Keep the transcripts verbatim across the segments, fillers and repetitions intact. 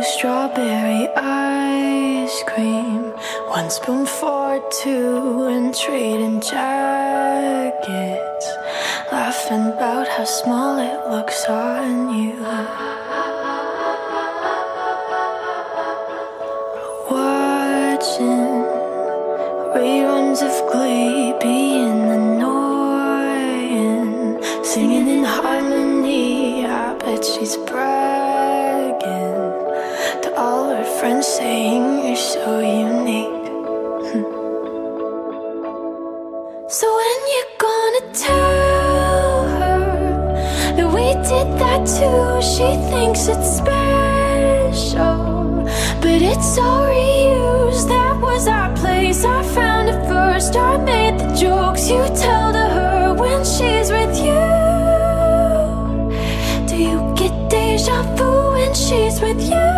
strawberry ice cream, one spoon for two, and trading jackets, laughing about how small it looks on you. Watching reruns of Glee, being annoying, singing in harmony. I bet she's bragging to all her friends, saying you're so unique. So when you gonna tell her that we did that too? She thinks it's special, but it's all reused. That was our place, I found it first. I made the jokes you tell to her when she's with you. Do you get deja vu when she's with you?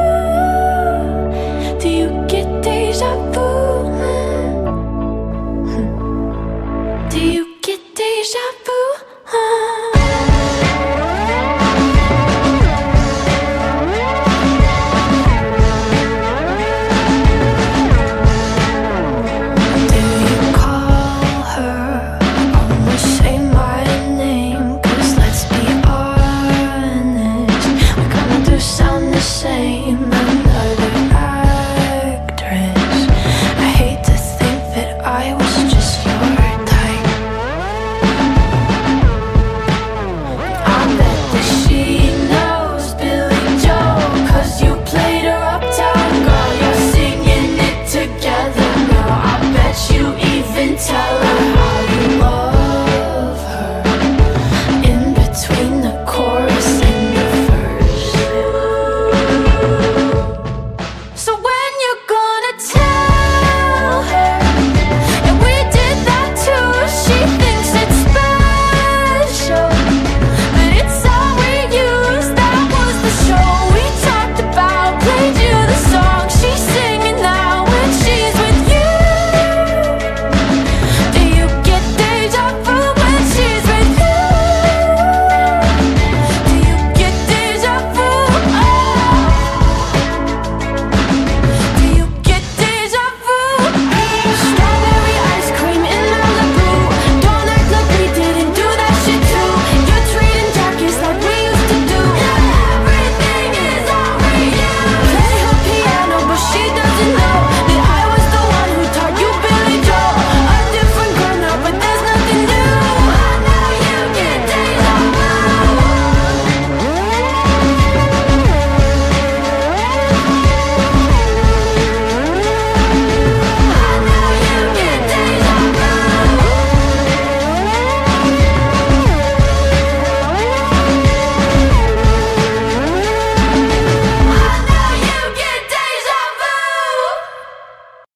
Do you get deja vu? Do you get deja vu? Same, and I